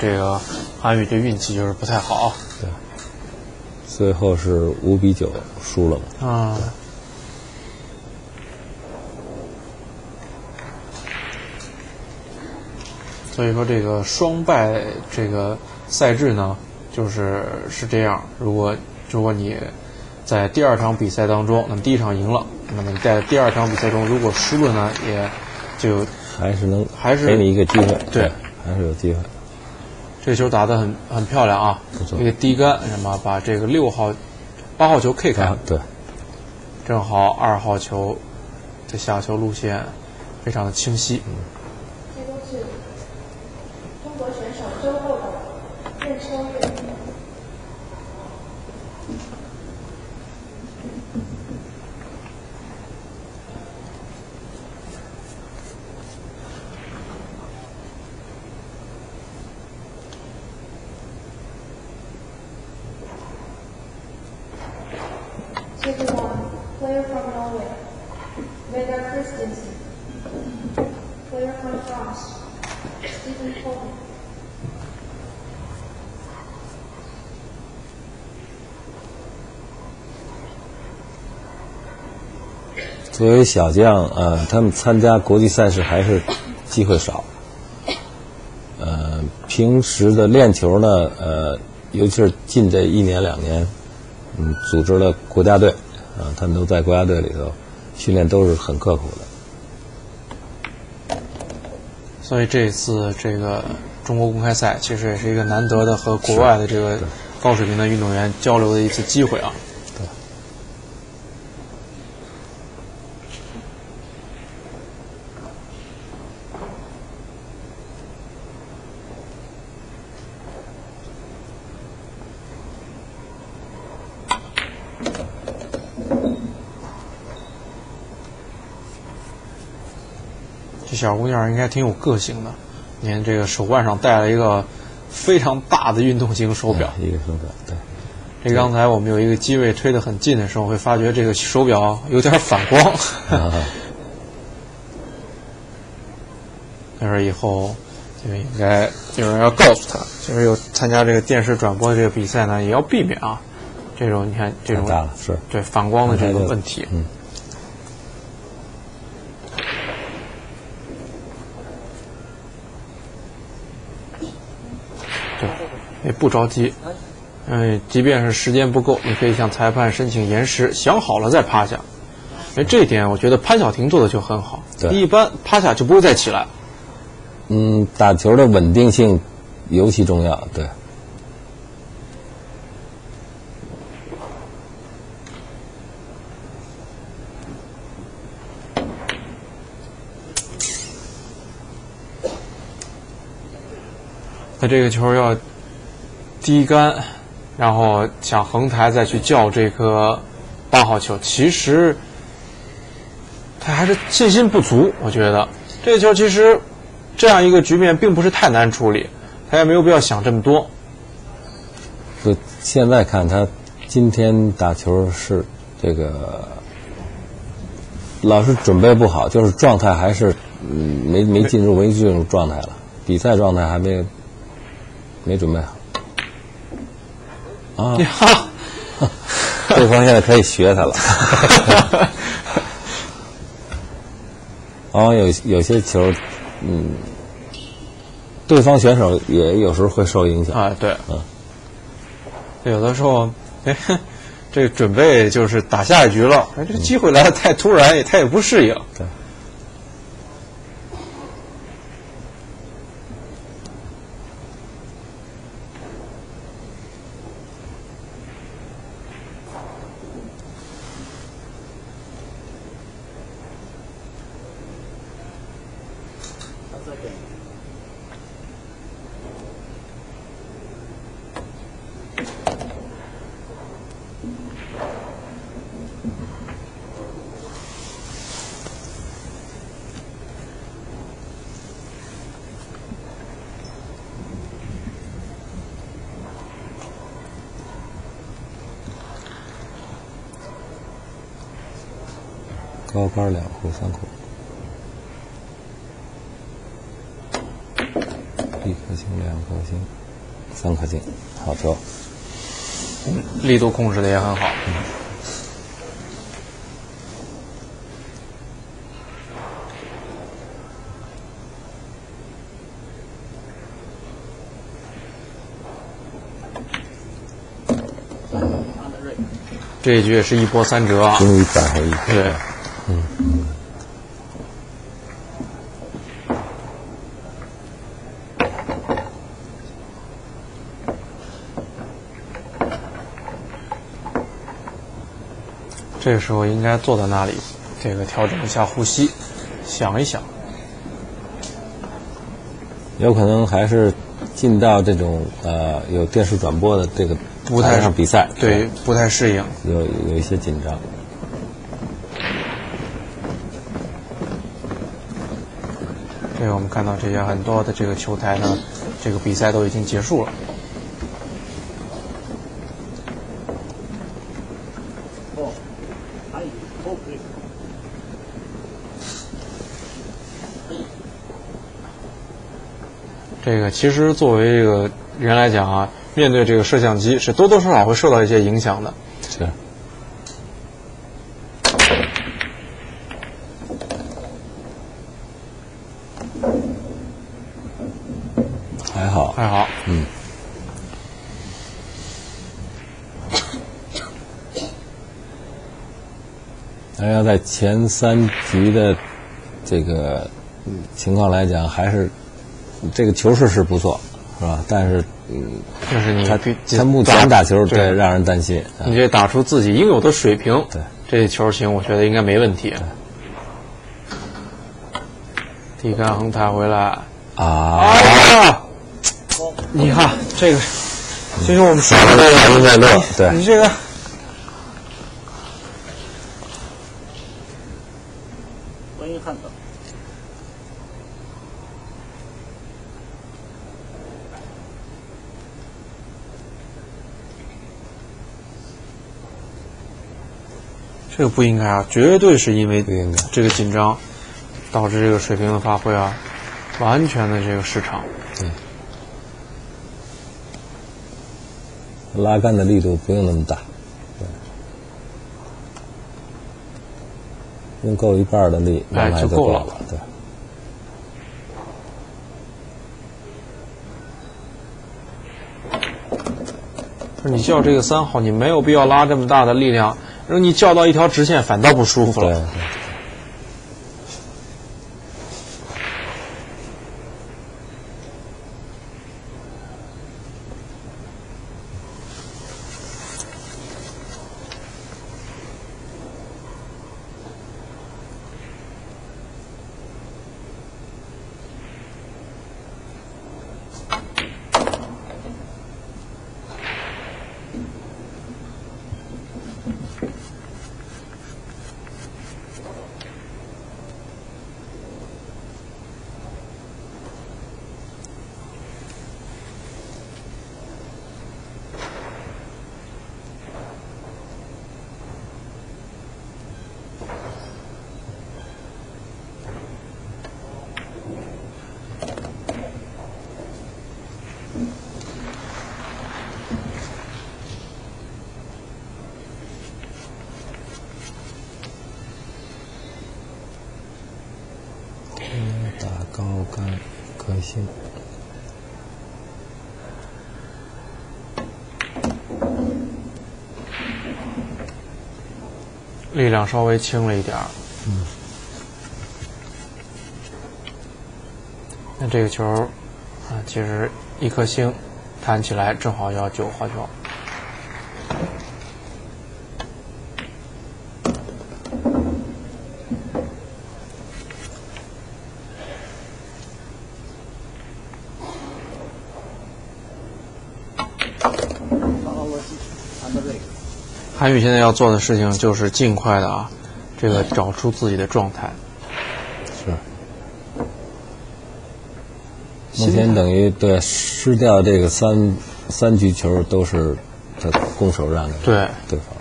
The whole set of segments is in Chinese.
这个韩宇这运气就是不太好。 对，最后是5-9输了嘛。 啊。所以说这个双败这个赛制呢，是这样。如果你在第二场比赛当中，那么第一场赢了，那么你在第二场比赛中如果输了呢，也就还是给你一个机会。 对， 还是有机会。 这个球打得很漂亮啊！ 不错， 一个低杆，什么把这个8号球 K 开， 对， 正好2号球的下球路线非常的清晰。 这都是中国选手周后的认秋日。接着到 player from Norway, Vegard Christensen, player from France, Stephen Colton. 作为小将，他们参加国际赛事还是机会少。平时的练球呢，尤其是近这1年2年，组织了国家队，他们都在国家队里头训练，都是很刻苦的。 所以这次这个中国公开赛其实也是一个难得的和国外的这个高水平的运动员交流的一次机会啊。 对。 这小姑娘应该挺有个性的，你看这个手腕上戴了一个非常大的运动型手表， 一个手表，对。 这刚才我们有一个机位推得很近的时候，会发觉这个手表有点反光。但是以后就应该有人要告诉他，就是有参加这个电视转播的这个比赛呢，也要避免啊这种你看这种大了是对反光的这个问题。也不着急，即便是时间不够，你可以向裁判申请延时，想好了再趴下。这一点我觉得潘晓婷做的就很好，一般趴下就不会再起来。 打球的稳定性尤其重要，对。 他这个球要低杆，然后想横台再去叫这个8号球，其实他还是信心不足。我觉得这个球其实这样一个局面并不是太难处理，他也没有必要想这么多。 就现在看他今天打球是这个老是准备不好，就是状态还是没进入状态了，比赛状态还没准备好。对方现在可以学他了。有些球，对方选手也有时候会受影响啊。对，有的时候，这个准备就是打下一局了，这个机会来的太突然，他也不适应。 对。高杆2库3库。 1颗星、2颗星、3颗星，好球。 力度控制的也很好。这一局也是一波3折啊！ 终于扳回一局。 对，这个时候应该坐在那里，这个调整一下呼吸，想一想。 有可能还是进到这种有电视转播的这个不太台上比赛， 对，不太适应。 有一些紧张。 这个我们看到这些很多的这个球台呢，这个比赛都已经结束了。这个其实作为这个人来讲啊，面对这个摄像机是多多少少会受到一些影响的。 是。还好， 还好， 要在前3局的这个情况来讲，还是这个球势是不错，是吧？但是就是你他目前打球对让人担心。 你这打出自己应有的水平， 对， 这球型我觉得应该没问题。低杆横抬回来啊！你看这个，就是我们说的在乐，对， 你这个。这个不应该啊，绝对是因为这个紧张导致这个水平的发挥啊，完全的这个失常。 对，拉杆的力度不用那么大，对，用够一半的力，慢慢就够了。对。 你叫这个3号，你没有必要拉这么大的力量，然后你叫到一条直线，反倒不舒服了。 对。打高杆颗星， 力量稍微轻了一点儿。那这个球啊，其实1颗星弹起来正好要9号球。韩宇现在要做的事情就是尽快的啊，这个找出自己的状态。 是。目前等于对失掉这个三局球都是他攻守让给对方，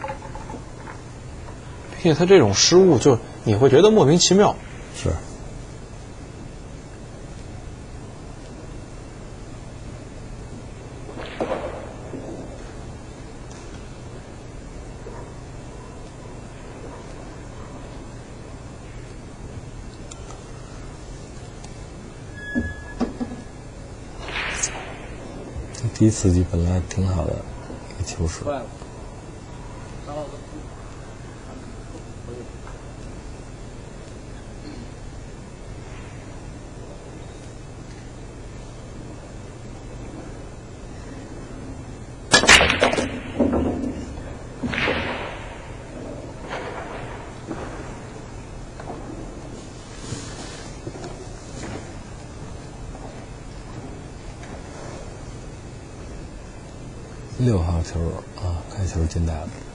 并且他这种失误就你会觉得莫名其妙。 是。 第一刺激本来挺好的一个球势。6号球啊，开球进袋了。